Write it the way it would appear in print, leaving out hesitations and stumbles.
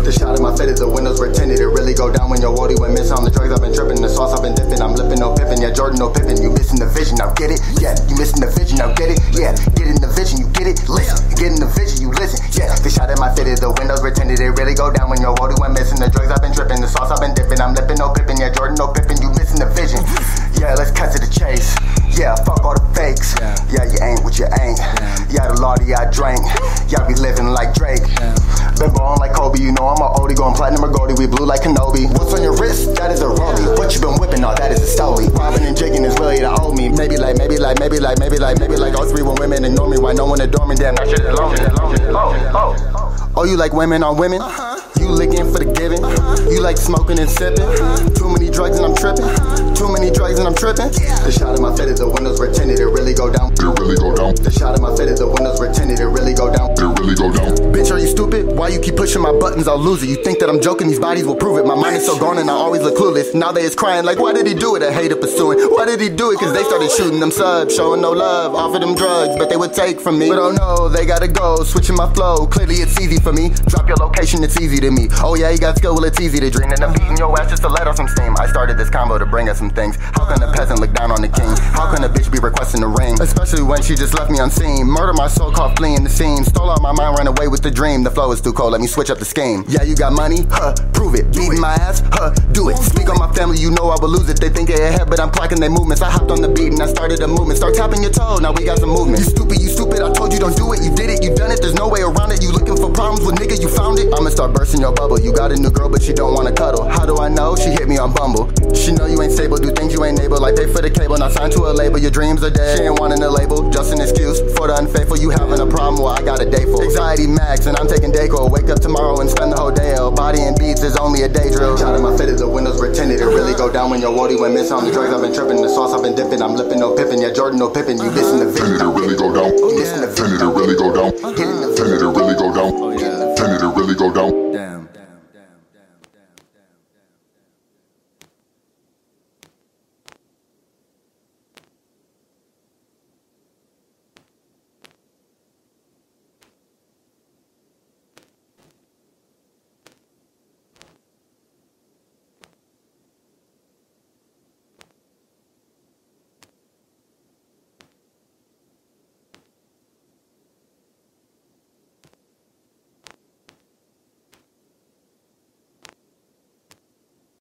The shot in my fitted, the windows were tinted. It really go down when your Wody went missing on the drugs. I've been tripping, the sauce I've been dipping. I'm lipping, no pippin', yeah, Jordan, no pippin'. You missing the vision, now get it? Yeah, you missing the vision, now get it? Yeah, get in the vision, you get it? Listen, get in the vision, you listen. Yeah, the shot in my fitted, the windows were tinted. It really go down when your Wody went missing. The drugs I've been tripping, the sauce I've been dipping. I'm lipping, no pippin', yeah, Jordan, no pippin'. You missing the vision. Yeah, let's cut to the chase. Yeah, fuck all the fakes. Yeah, you ain't what you ain't. Yeah, the Lordy I drank. Yeah, we living like Drake. Been ballin' like Kobe, you know I'm a oldie. Going platinum or goldie, we blue like Kenobi. What's on your wrist? That is a rollie. What you been whipping? All that is a stoley. Robbing and jigging is really the old me. Maybe like all 3 when women ignore me. Why no one adore me? Damn, that shit is lonely. Oh, you like women on women? You licking for the giving. You like smoking and sipping. Too many drugs and I'm tripping. Too many drugs and I'm tripping. The shot in my fitted, the windows were tinted. It really go down. It really go down. The shot in my fitted, the windows were tinted. It really go down. It really go down. Bitch, are you stupid? Why you keep pushing my buttons? I'll lose it. You think that I'm joking? These bodies will prove it. My mind is so gone and I always look clueless. Now they is crying like, why did he do it? A hater pursuing. Why did he do it? Cause they started shooting them subs, showing no love, offered them drugs, but they would take from me. But oh no, they gotta go, switching my flow. Clearly it's easy for me. Drop your location, it's easy to me. Oh yeah, you got skill, well it's easy to dream. And I'm beating your ass just to let off some steam. I started this combo to bring us some things. How can a peasant look down on the king? How can a bitch be requesting a ring? Especially when she just left me unseen. Murder my soul, caught fleeing the scene. Stole out my mind, ran away with the dream. The flow is too cold, let me switch up the scheme. Yeah, you got money? Huh, prove it. Beating my ass? Huh, do it. Speak on my family, you know I will lose it. They think they ahead, but I'm clocking their movements. I hopped on the beat and I started a movement. Start tapping your toe, now we got some movement. You stupid, I told you don't do it. You did it, you done it, there's no way around it. You looking for problems with niggas, you found it. I'ma start bursting your bubble. You got a new girl, but she don't wanna cuddle. How do I know? She hit me on Bumble. She know you ain't stable, do things you ain't able. Like pay for the cable, not signed to a label. Your dreams are dead, she ain't wanting a label. Just an excuse for the unfaithful. You having a problem, well I got a day for. Anxiety max, and I'm taking Dayquil. Wake up tomorrow and spend the whole day ill. Body and beats is only a day drill. Shot in my fitted, the windows were tinted. It really go down when your Wody went missing on the drugs. I've been tripping, the sauce I've been dipping. I'm lipping, no pippin', yeah, Jordan, no pippin'. You missing the vision. Tinted, it really go down. Tinted, it really go down. Tinted, it really go down. Tinted, it really go down. Damn.